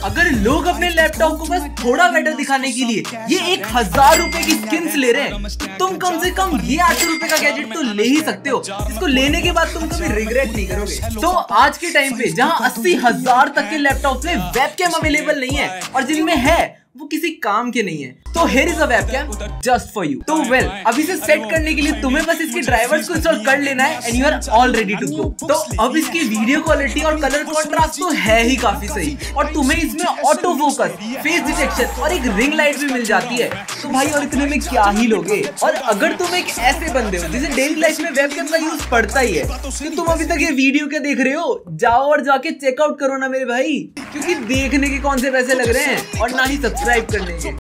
अगर लोग अपने लैपटॉप को बस थोड़ा बेटर दिखाने के लिए ये 1000 रुपए की स्किन्स ले रहे हैं, तुम कम से कम ये 800 रुपए का गैजेट तो ले ही सकते हो, जिसको लेने के बाद तुम कभी रिग्रेट नहीं करोगे। तो आज के टाइम पे जहां 80,000 तक के लैपटॉप में वेबकैम अवेलेबल नहीं है और जिनमें है वो किसी काम के नहीं है, तो here is a webcam just for you. तो वेल, अब इसे सेट करने के लिए तुम्हें बस इसके ड्राइवर्स को इंस्टॉल कर लेना है and you are all ready to go. तो अब इसकी वीडियो क्वालिटी और कलर कॉन्ट्रास्ट तो है ही काफी सही, और तुम्हें इसमें ऑटो फोकस, फेस डिटेक्शन और एक रिंग लाइट भी मिल जाती है। तो भाई और इतने में क्या ही लोगे। और अगर तुम एक ऐसे बंदे हो जिसे डेली लाइफ में वेबकैम का यूज पड़ता ही है, तो तुम अभी तक ये वीडियो क्या देख रहे हो, जाओ और जाके चेकआउट करो ना मेरे भाई, क्योंकि देखने के कौन से पैसे लग रहे हैं और ना ही सब्सक्राइब करने के।